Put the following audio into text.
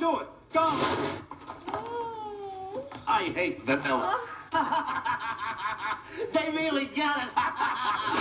do it. Go. I hate vanilla. They really got it.